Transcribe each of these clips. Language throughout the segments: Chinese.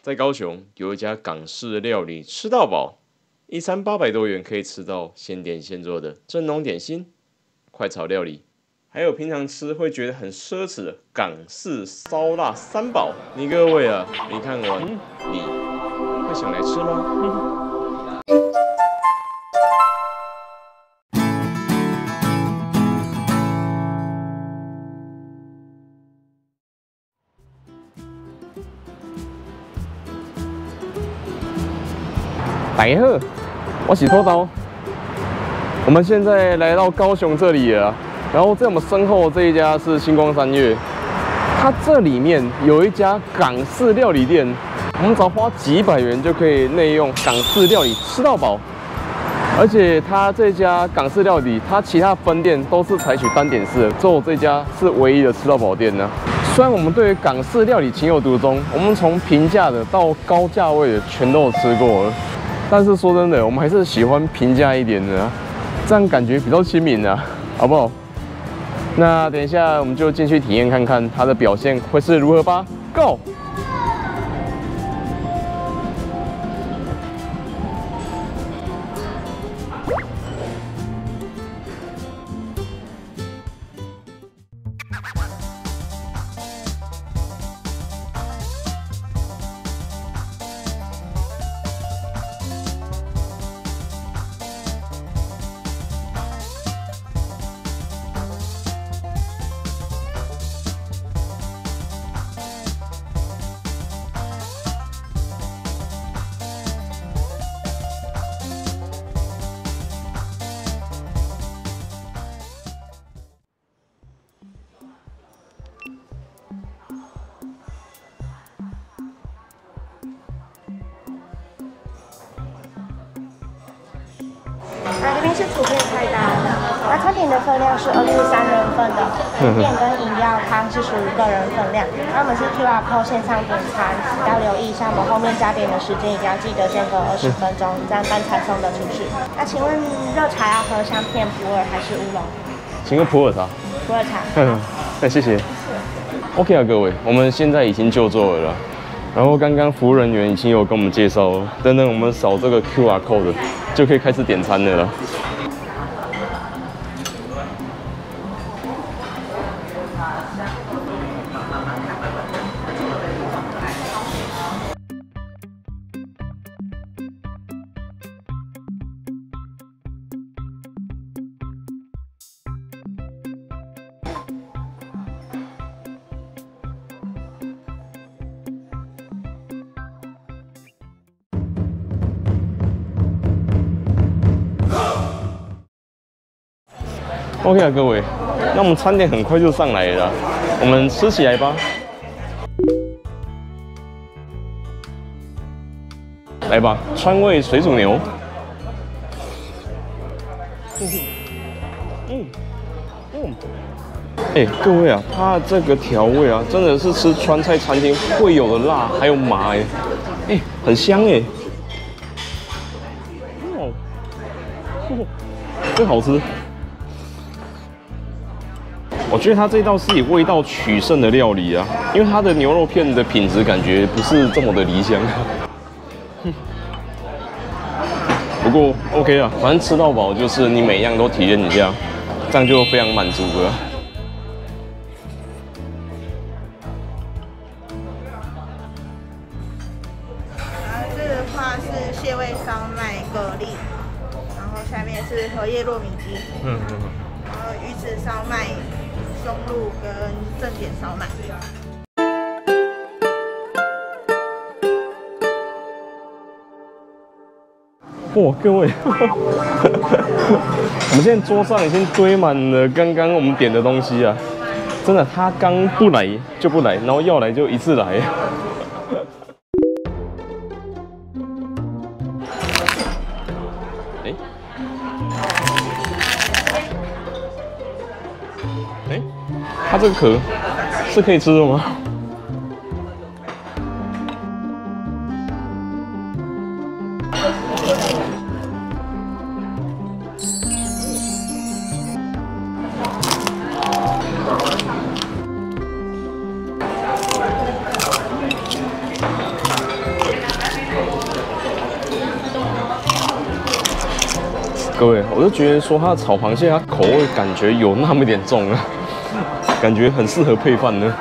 在高雄有一家港式料理吃到饱，一餐800多元可以吃到现点现做的正宗点心、快炒料理，还有平常吃会觉得很奢侈的港式烧腊三宝。你各位啊，你看完你会想来吃吗？ 大家好，我是拖刀。我们现在来到高雄这里了，然后在我们身后这一家是星光三月，它这里面有一家港式料理店，我们只要花几百元就可以内用港式料理吃到饱。而且它这家港式料理，它其他分店都是采取单点式的，只有这家是唯一的吃到饱店呢。虽然我们对港式料理情有独钟，我们从平价的到高价位的全都有吃过了。但是说真的，我们还是喜欢平价一点的，这样感觉比较亲民啊，好不好？那等一下我们就进去体验看看它的表现会是如何吧。Go！ 那这边是图片菜单，那餐点的分量是23人份的，面跟饮料汤是属于个人分量。那我们是 QR code 线上点餐，要留意一下我们后面加点的时间，一定要记得间隔20分钟，这样单才送得出去。那请问热茶要喝香片普洱还是乌龙？ 请个普洱茶。 普洱茶。 那谢谢。OK 啊，各位，我们现在已经就座了啦。然后刚刚服务人员已经有跟我们介绍了，等等我们扫这个 QR code 就可以开始点餐了啦。OK 啊，各位，那我们餐点很快就上来了，我们吃起来吧。来吧，川味水煮牛。各位啊，它这个调味啊，真的是吃川菜餐厅会有的辣，还有麻很香真好吃。我觉得它这道是以味道取胜的料理啊，因为它的牛肉片的品质感觉不是这么的理想。不过 OK 啊，反正吃到饱就是你每样都体验一下，这样就非常满足了。 这个的话是蟹味烧麦蛤蜊，然后下面是荷叶糯米鸡，然后鱼子烧麦。松露跟正点烧麦。 哇，各位，我们现在桌上已经堆满了刚刚我们点的东西啊！真的，他刚不来就不来，然后要来就一次来。它这个壳是可以吃的吗？ 各位，我就觉得说它的炒螃蟹，它口味感觉有那么点重啊，感觉很适合配饭呢。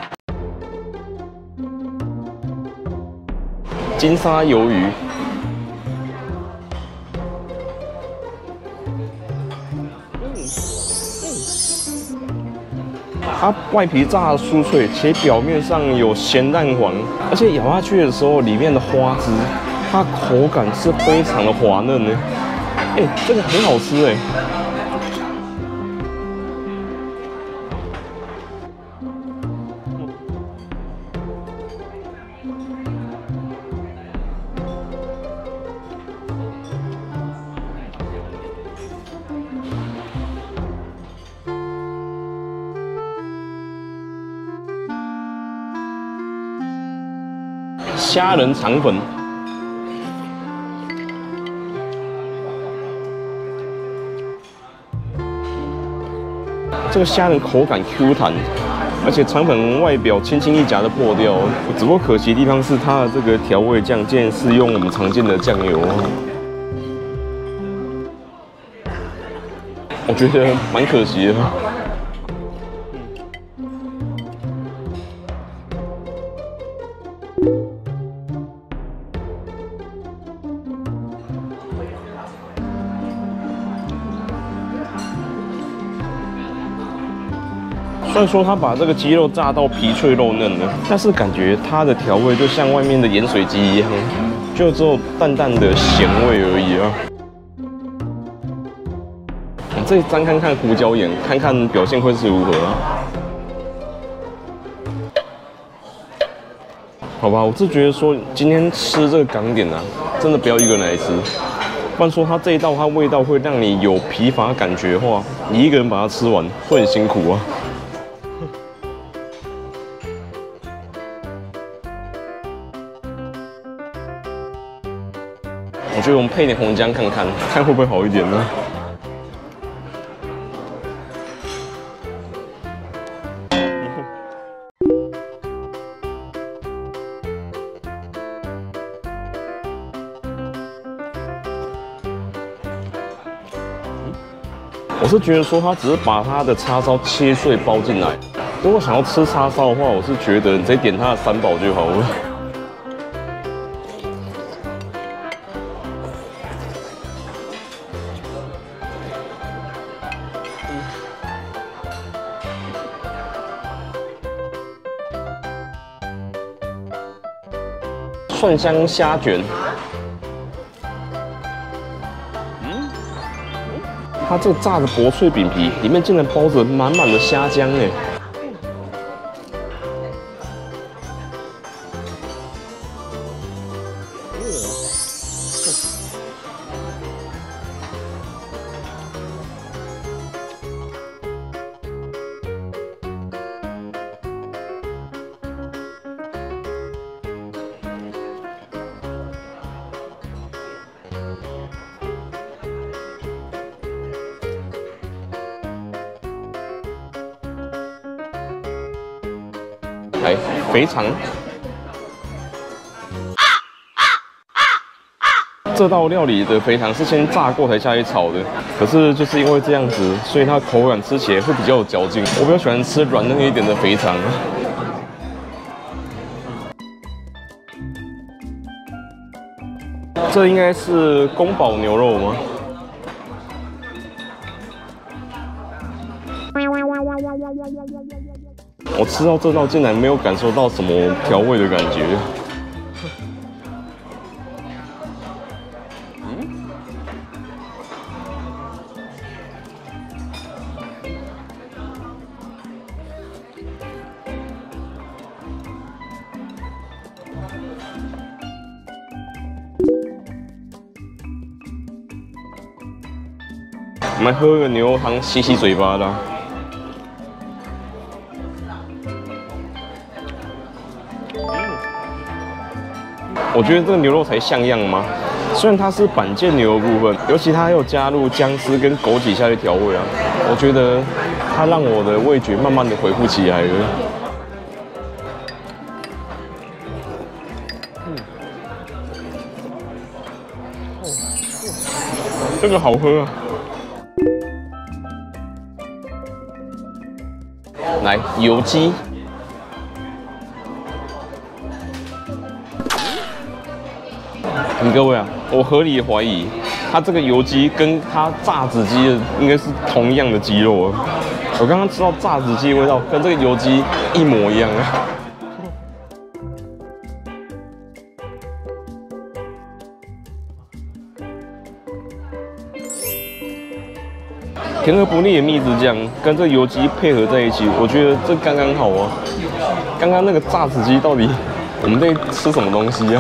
金沙鱿鱼。 它外皮炸得酥脆，且表面上有咸蛋黄，而且咬下去的时候，里面的花枝，它口感是非常的滑嫩呢。这个很好吃哎。虾仁肠粉，这个虾仁口感 Q 弹，而且肠粉外表轻轻一夹就破掉。只不过可惜的地方是它的这个调味酱竟然是用我们常见的酱油，我觉得蛮可惜的。 虽然说它把这个鸡肉炸到皮脆肉嫩了，但是感觉它的调味就像外面的盐水鸡一样，就只有淡淡的咸味而已啊。我这里沾看看胡椒盐，看看表现会是如何啊？好吧，我是觉得说今天吃这个港点啊，真的不要一个人来吃，不然说它这一道它味道会让你有疲乏感觉的话，你一个人把它吃完会很辛苦啊。 我觉得我们配点红姜看看，看会不会好一点呢？我是觉得说，他只是把他的叉烧切碎包进来。如果想要吃叉烧的话，我是觉得你直接点他的三宝就好了。 蒜香虾卷，它这个炸的薄脆饼皮里面竟然包着满满的虾浆哎！来，肥肠。这道料理的肥肠是先炸过才下去炒的，可是就是因为这样子，所以它口感吃起来会比较有嚼劲。我比较喜欢吃软嫩一点的肥肠。这应该是宫保牛肉吗？ 我吃到这道竟然没有感受到什么调味的感觉。我们喝个牛肉汤洗洗嘴巴啦。 我觉得这个牛肉才像样吗？虽然它是板腱牛的部分，尤其它还有加入姜丝跟枸杞下去调味啊，我觉得它让我的味觉慢慢的恢复起来了。这个好喝啊！ 来油鸡。各位啊，我合理怀疑，它这个油鸡跟它炸子鸡的应该是同样的鸡肉啊。我刚刚吃到炸子鸡的味道，跟这个油鸡一模一样啊。甜而不腻的蜜汁酱跟这油鸡配合在一起，我觉得这刚刚好啊。刚刚那个炸子鸡到底我们在吃什么东西啊？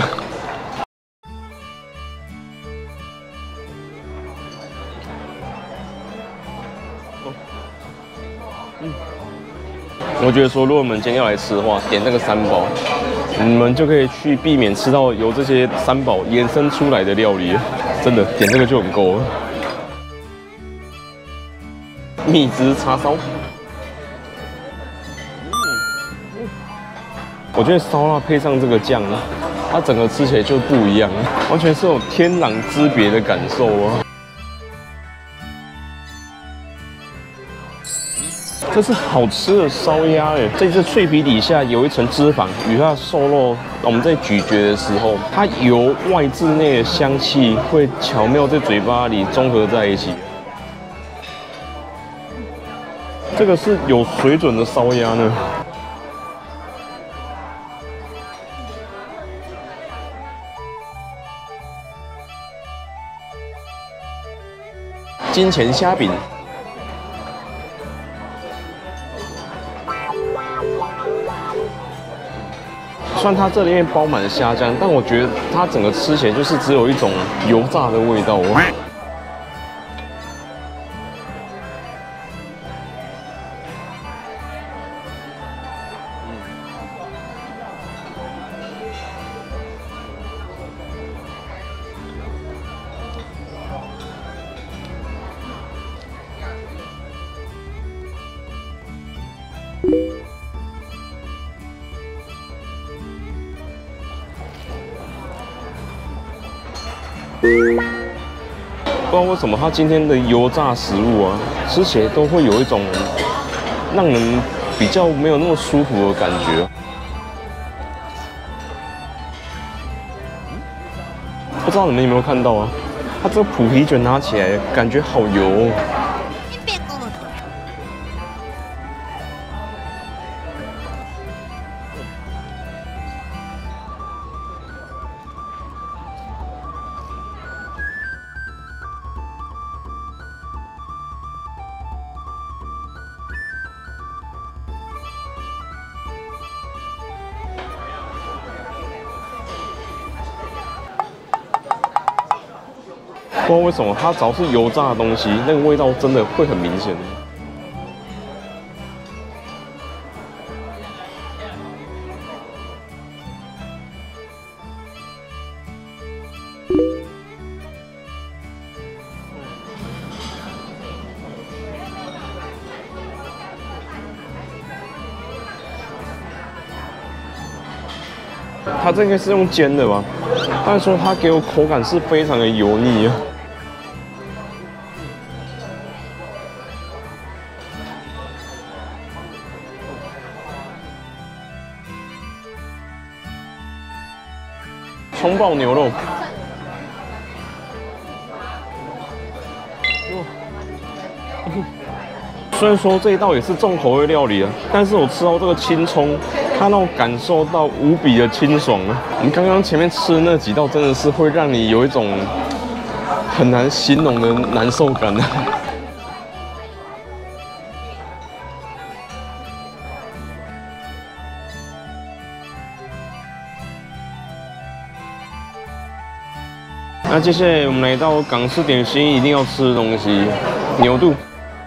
我觉得说，如果我们今天要来吃的话，点那个3宝，你们就可以去避免吃到由这些3宝衍生出来的料理，真的点这个就很够了。蜜汁叉烧，我觉得烧腊配上这个酱，它整个吃起来就不一样，完全是有天壤之别的感受啊！这是好吃的烧鸭哎，在这脆皮底下有一层脂肪，与它的瘦肉，我们在咀嚼的时候，它由外至内的香气会巧妙在嘴巴里综合在一起。这个是有水准的烧鸭呢。金钱虾饼。虽然它这里面包满了虾酱，但我觉得它整个吃起来就是只有一种油炸的味道哦。不知道为什么它今天的油炸食物啊，吃起来都会有一种让人比较没有那么舒服的感觉。不知道你们有没有看到啊？它这个脯皮卷拿起来感觉好油哦。不知道为什么，它只要是油炸的东西，那个味道真的会很明显。它这应该是用煎的吧？但是说它给我口感是非常的油腻啊。葱爆牛肉，虽然说这一道也是重口味料理啊，但是我吃到这个青葱，它让我感受到无比的清爽啊！我们刚刚前面吃的那几道真的是会让你有一种很难形容的难受感啊！那接下来我们来到港式点心一定要吃的东西——牛肚。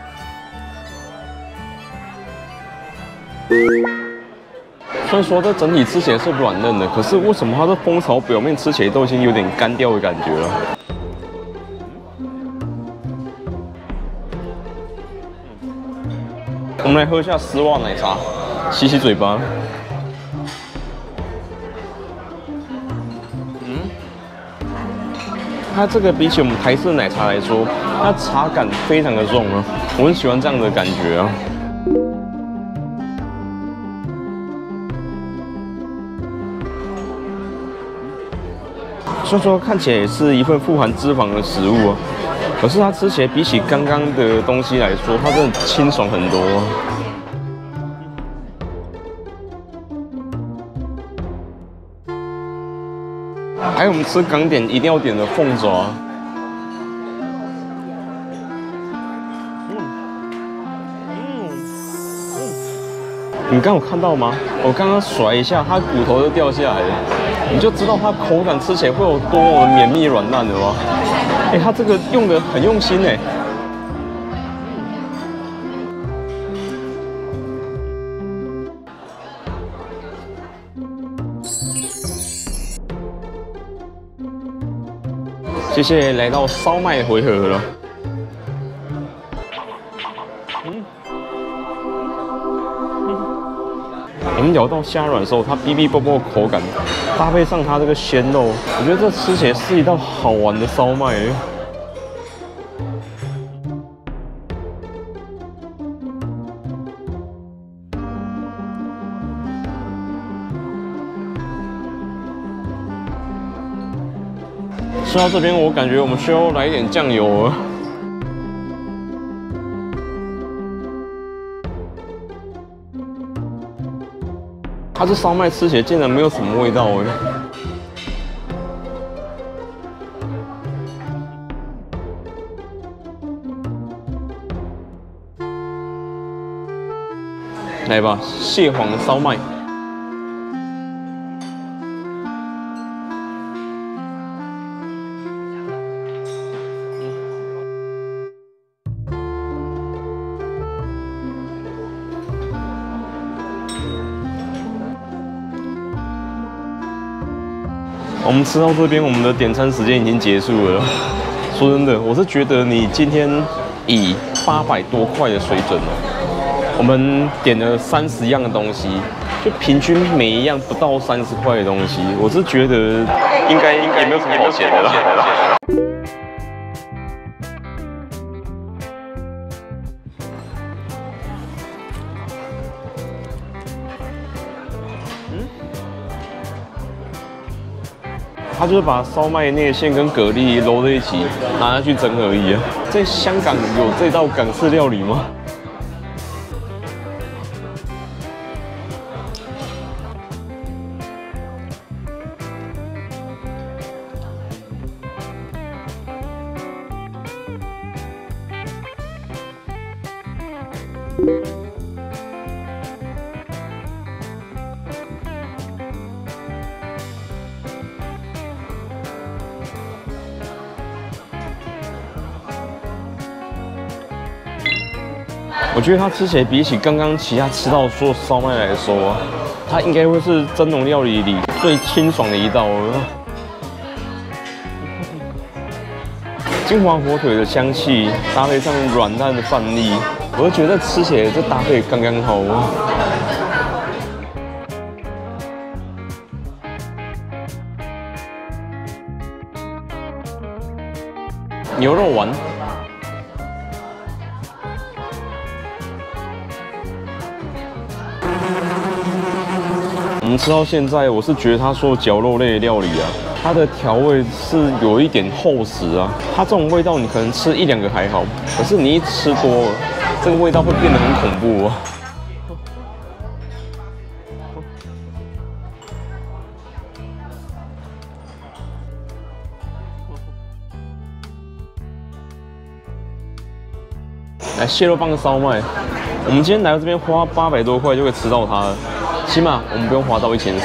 虽然说这整体吃起来是软嫩的，可是为什么它的蜂巢表面吃起来都已经有点干掉的感觉了？我们来喝一下丝袜奶茶，洗洗嘴巴。它这个比起我们台式奶茶来说，它茶感非常的重啊，我很喜欢这样的感觉啊。 虽然说看起来也是一份富含脂肪的食物啊，可是它吃起来比起刚刚的东西来说，它真的清爽很多啊。还有我们吃港点一定要点的凤爪。你刚有看到吗？我刚刚甩一下，它骨头就掉下来了，你就知道它口感吃起来会有多么绵密软烂的吗？哎，它这个用的很用心哎。谢谢来到烧麦回合了。我们咬到虾软的时候，它哔哔啵啵的口感，搭配上它这个鲜肉，我觉得这吃起来是一道好玩的烧麦。吃到这边，我感觉我们需要来一点酱油了。它这烧麦吃起来竟然没有什么味道哎！来吧，蟹黄的烧麦。我们吃到这边，我们的点餐时间已经结束了。说真的，我是觉得你今天以800多块的水准哦，我们点了30样的东西，就平均每一样不到30块的东西，我是觉得应该也没有什么好嫌的啦。他就是把烧麦内馅跟蛤蜊揉在一起，拿下去蒸而已啊。在香港有这道港式料理吗？我觉得它吃起来比起刚刚其他吃到所有烧麦来说，它应该会是蒸笼料理里最清爽的一道了。金华火腿的香气搭配上软烂的饭粒，我就觉得吃起来这搭配刚刚好。牛肉丸。我们吃到现在，我是觉得它所有绞肉类的料理啊，它的调味是有一点厚实啊。它这种味道，你可能吃1、2个还好，可是你一吃多了，这个味道会变得很恐怖啊。来，蟹肉棒烧麦，我们今天来到这边花800多块就可以吃到它了。起码我们不用花到1400。 需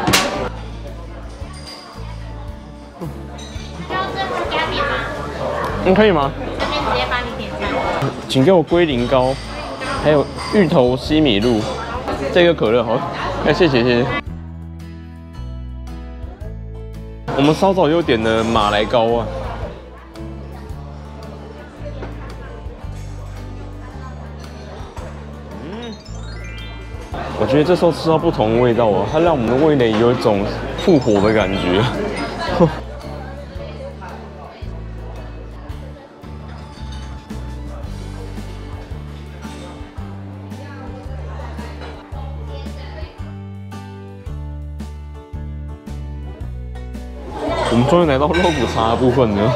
要最后加点吗？ 可以吗？ 这边直接帮你点餐。 请给我龟苓膏，还有芋头西米露，这个可乐好，谢谢谢谢。我们稍早又点了马来糕啊。我觉得这时候吃到不同的味道啊，它让我们的味蕾有一种复活的感觉。 我们终于来到肉骨茶的部分了。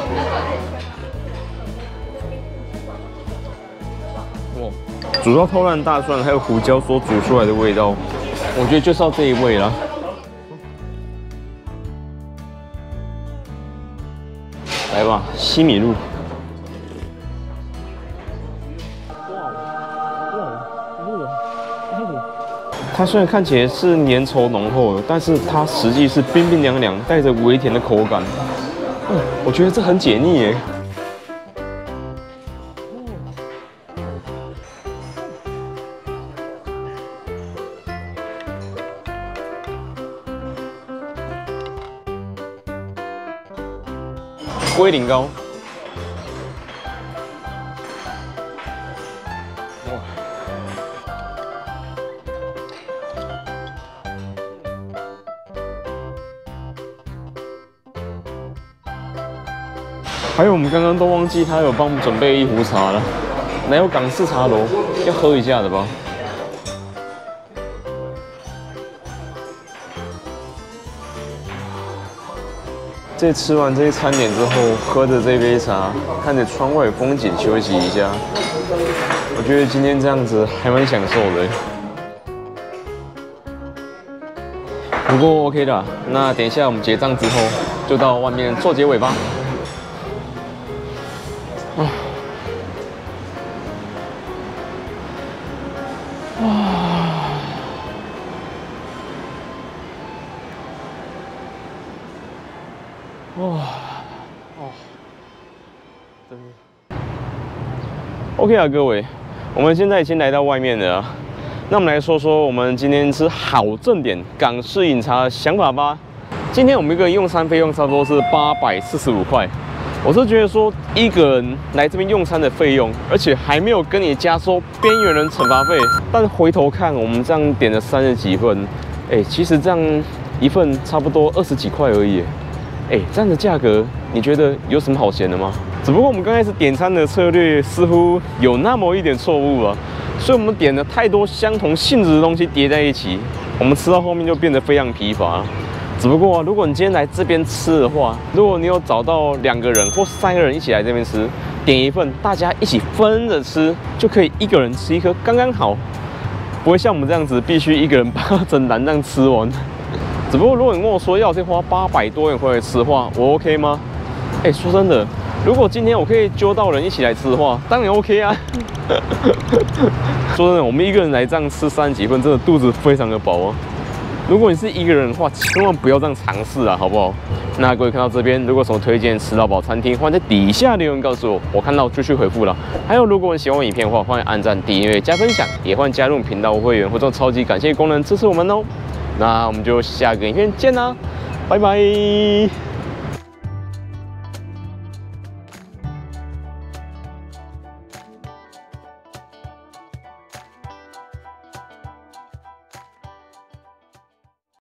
哇，主要偷懒大蒜还有胡椒所煮出来的味道，我觉得就是要这一味啦。来吧，西米露。它虽然看起来是粘稠浓厚的，但是它实际是冰冰凉凉，带着微甜的口感。我觉得这很解腻耶。龟苓膏。 还有，我们刚刚都忘记他有帮我们准备一壶茶了，来到港式茶楼要喝一下的吧。这吃完这些餐点之后，喝着这杯茶，看着窗外风景休息一下，我觉得今天这样子还蛮享受的。不过 OK 的，那等一下我们结账之后，就到外面做结尾吧。 OK 啊，各位，我们现在已经来到外面了啊。那我们来说说我们今天吃好正点港式饮茶的想法吧。今天我们一个人用餐费用差不多是845块。我是觉得说一个人来这边用餐的费用，而且还没有跟你加收边缘人惩罚费。但回头看我们这样点了30几份，其实这样一份差不多20几块而已。这样的价格，你觉得有什么好嫌的吗？只不过我们刚开始点餐的策略似乎有那么一点错误啊，所以我们点了太多相同性质的东西叠在一起，我们吃到后面就变得非常疲乏。只不过如果你今天来这边吃的话，如果你有找到2个人或3个人一起来这边吃，点一份，大家一起分着吃，就可以一个人吃一颗刚刚好，不会像我们这样子必须一个人把整篮这样吃完。只不过如果你跟我说要再花800多元回来吃的话，我 OK 吗？说真的，如果今天我可以揪到人一起来吃的话，当然 OK 啊。说真的，我们一个人来这样吃30几份，真的肚子非常的饱啊。如果你是一个人的话，千万不要这样尝试啊，好不好？那各位看到这边，如果有什么推荐吃到饱餐厅，欢迎在底下留言告诉我，我看到就去回复了。还有，如果你喜欢我影片的话，欢迎按赞、订阅、加分享，也欢迎加入频道会员或者超级感谢功能支持我们哦。那我们就下个影片见啦，拜拜。